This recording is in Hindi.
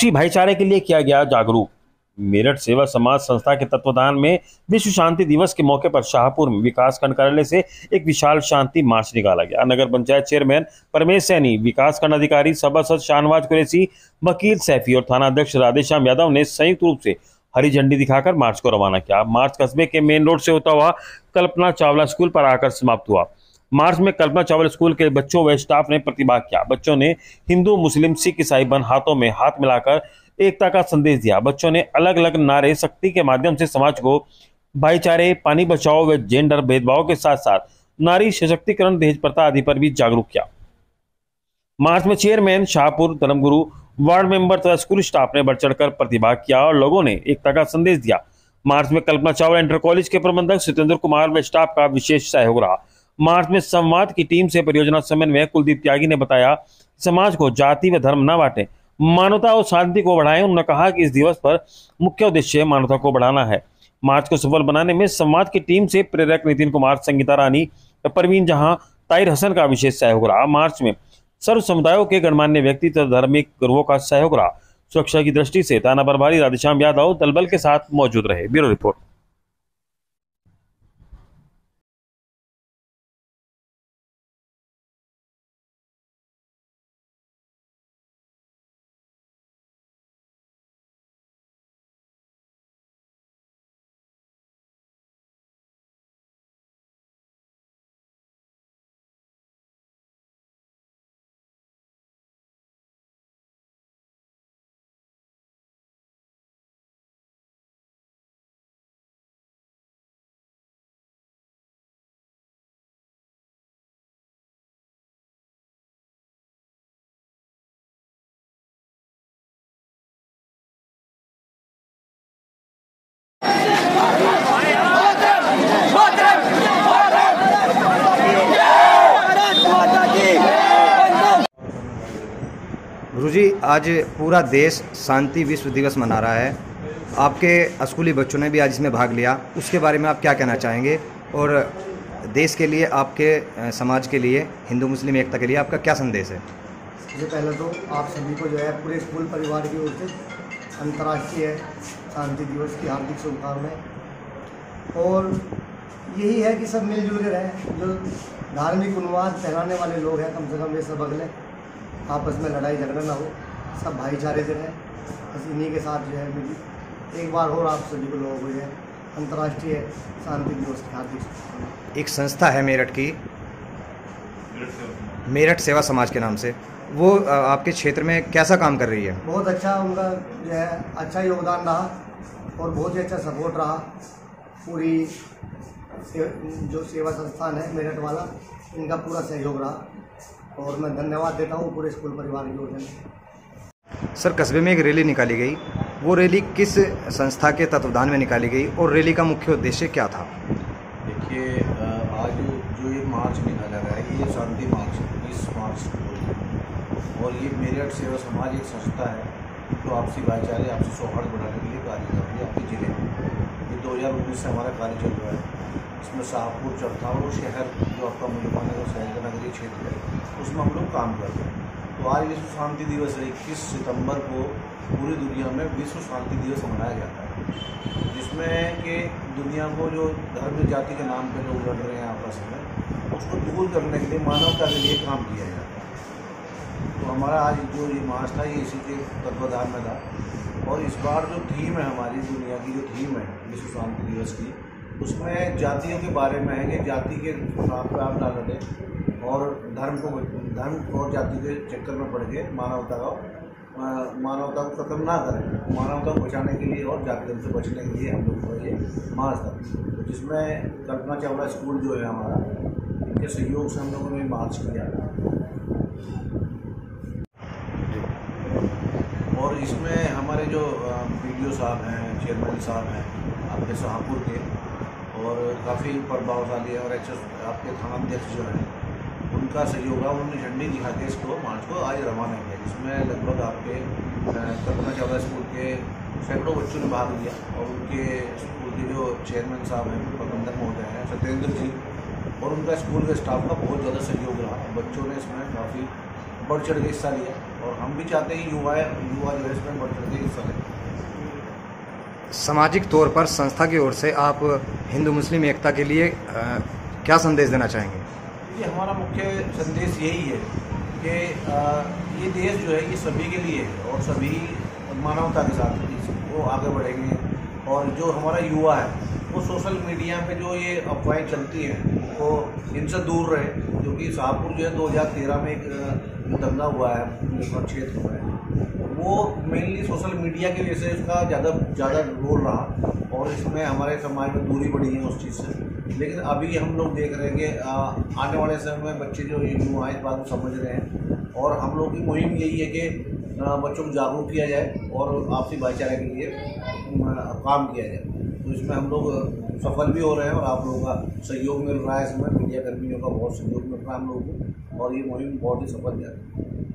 आपसी भाईचारे के लिए किया गया जागरूक। मेरठ सेवा समाज संस्था के तत्वाधान में विश्व शांति दिवस के मौके पर शाहपुर में विकास खंड कार्यालय से एक विशाल शांति मार्च निकाला गया। नगर पंचायत चेयरमैन परमेश सैनी, विकास खंड अधिकारी सभासद शाहनवाज कुरैशी, वकील सैफी और थाना अध्यक्ष राधेश्याम यादव ने संयुक्त रूप से हरी झंडी दिखाकर मार्च को रवाना किया। मार्च कस्बे के मेन रोड से होता हुआ कल्पना चावला स्कूल पर आकर समाप्त हुआ। मार्च में कल्पना चावला स्कूल के बच्चों व स्टाफ ने प्रतिभाग किया। बच्चों ने हिंदू, मुस्लिम, सिख, ईसाई बन हाथों में हाथ मिलाकर एकता का संदेश दिया। बच्चों ने अलग अलग नारे शक्ति के माध्यम से समाज को भाईचारे, पानी बचाओ व जेंडर भेदभाव के साथ साथ नारी सशक्तिकरण, दहेज प्रथा आदि पर भी जागरूक किया। मार्च में चेयरमैन शाहपुर, धर्मगुरु, वार्ड मेंबर तथा स्कूल स्टाफ ने बढ़ चढ़कर प्रतिभाग किया और लोगों ने एकता का संदेश दिया। मार्च में कल्पना चावला इंटर कॉलेज के प्रबंधक सत्येंद्र कुमार व स्टाफ का विशेष सहयोग रहा। मार्च में संवाद की टीम से परियोजना समन्वय कुलदीप त्यागी ने बताया, समाज को जाति व धर्म न बांटे, मानवता और शांति को बढ़ाएं। उन्होंने कहा कि इस दिवस पर मुख्य उद्देश्य मानवता को बढ़ाना है। मार्च को सफल बनाने में संवाद की टीम से प्रेरक नितिन कुमार, संगीता रानी, परवीन जहां, ताहिर हसन का विशेष सहयोग रहा। मार्च में सर्व समुदायों के गणमान्य व्यक्ति तथा धार्मिक गुरुओं का सहयोग रहा। सुरक्षा की दृष्टि से थाना प्रभारी राधेश्याम यादव दलबल के साथ मौजूद रहे। Bureau report. गुरुजी, आज पूरा देश शांति विश्व दिवस मना रहा है। आपके स्कूली बच्चों ने भी आज इसमें भाग लिया, उसके बारे में आप क्या कहना चाहेंगे? और देश के लिए, आपके समाज के लिए, हिंदू मुस्लिम एकता के लिए आपका क्या संदेश है? सबसे पहले तो आप सभी को जो है पूरे स्कूल परिवार की ओर से अंतर्राष्ट्रीय शांति दिवस की हार्दिक शुभकामनाएं। और यही है कि सब मिलजुल के रहें। जो धार्मिक उन्माद फैलाने वाले लोग हैं, कम से कम ये सब अगले आपस में लड़ाई झगड़ा ना हो, सब भाईचारे से रहें। बस इन्हीं के साथ जो है मिली एक बार और आप सभी को लोगों को जो है अंतर्राष्ट्रीय शांति दिवस की हार्दिक शुभकामनाएं। एक संस्था है मेरठ की, मेरठ सेवा समाज के नाम से, वो आपके क्षेत्र में कैसा काम कर रही है? बहुत अच्छा उनका जो है अच्छा योगदान रहा और बहुत ही अच्छा सपोर्ट रहा। पूरी जो सेवा संस्थान है मेरठ वाला, इनका पूरा सहयोग रहा और मैं धन्यवाद देता हूँ पूरे स्कूल परिवार की ओर से। सर, कस्बे में एक रैली निकाली गई, वो रैली किस संस्था के तत्वाधान में निकाली गई और रैली का मुख्य उद्देश्य क्या था? देखिए, आज जो ये मार्च निकाला गया है, ये शांति मार्च 20 मार्च को, और ये मेरठ सेवा समाज एक संस्था है जो आपसी भाईचारे, आपसी सौहार्द बढ़ाने के लिए कार्य कर रही है आपके जिले में। ये 2019 से हमारा कार्य चल रहा है। इसमें शाहपुर, चौथा और शहर जो आपका मुजफ्फरनगर और शहर का नगरीय क्षेत्र है, उसमें हम लोग काम कर रहे हैं। तो आज विश्व शांति दिवस है। 21 सितंबर को पूरी दुनिया में विश्व शांति दिवस मनाया जाता है, जिसमें कि दुनिया को जो धर्म जाति के नाम पे लोग लड़ रहे हैं आपस में, उसको दूर करने के लिए, मानवता के लिए काम किया जाता है। तो हमारा आज जो ये मार्च था, ये इसी के तत्वाधान में था। और इस बार जो थीम है हमारी दुनिया की, जो थीम है विश्व शांति दिवस की, उसमें जातियों के बारे में है कि जाति के साथ पे आप ना लड़ें और धर्म और जाति के चक्कर में पड़ के मानवता को खत्म ना करें। मानवता को बचाने के लिए और जातियों से बचने के लिए हम लोग को ये मार्च था, जिसमें कल्पना चावला स्कूल जो है हमारा, इनके सहयोग से हम लोगों ने मार्च किया। और इसमें हमारे जो BDO साहब हैं, चेयरमैन साहब हैं आपके शाहपुर के, और काफ़ी प्रभावशाली है, और आपके थाना अध्यक्ष जो हैं, उनका सहयोग रहा। उन्होंने झंडी दिखा के इसको मार्च को आज रवाना किया, जिसमें लगभग आपके कल्पना चावला स्कूल के सैकड़ों बच्चों ने भाग लिया। और उनके स्कूल के जो चेयरमैन साहब हैं, प्रबंधक महोदय हैं सत्येंद्र जी, और उनका स्कूल के स्टाफ का बहुत ज़्यादा सहयोग रहा। बच्चों ने इसमें काफ़ी बढ़ चढ़ के हिस्सा लिया। और हम भी चाहते हैं युवा जो है इसमें बढ़ चढ़ के हिस्सा लें। सामाजिक तौर पर संस्था की ओर से आप हिंदू मुस्लिम एकता के लिए क्या संदेश देना चाहेंगे? देखिए, हमारा मुख्य संदेश यही है कि ये देश जो है ये सभी के लिए है और सभी मानवता के साथ वो आगे बढ़ेंगे। और जो हमारा युवा है वो सोशल मीडिया पे जो ये अफवाहें चलती हैं तो इनसे दूर रहे, क्योंकि शाहपुर जो है 2013 में एक जो दंगा हुआ है क्षेत्र में, वो मेनली सोशल मीडिया की वजह से इसका ज़्यादा रोल रहा और इसमें हमारे समाज में दूरी बढ़ी है उस चीज़ से। लेकिन अभी हम लोग देख रहे हैं कि आने वाले समय में बच्चे जो युवा इस बात को समझ रहे हैं और हम लोग की मुहिम यही है कि बच्चों को जागरूक किया जाए और आपसी भाईचारे के लिए काम किया जाए। तो इसमें हम लोग सफल भी हो रहे हैं और आप लोगों का सहयोग मिल रहा है। इसमें मीडिया कर्मियों का बहुत सहयोग मिल रहा है हम लोगों को और ये मुहिम बहुत ही सफल जा रही है।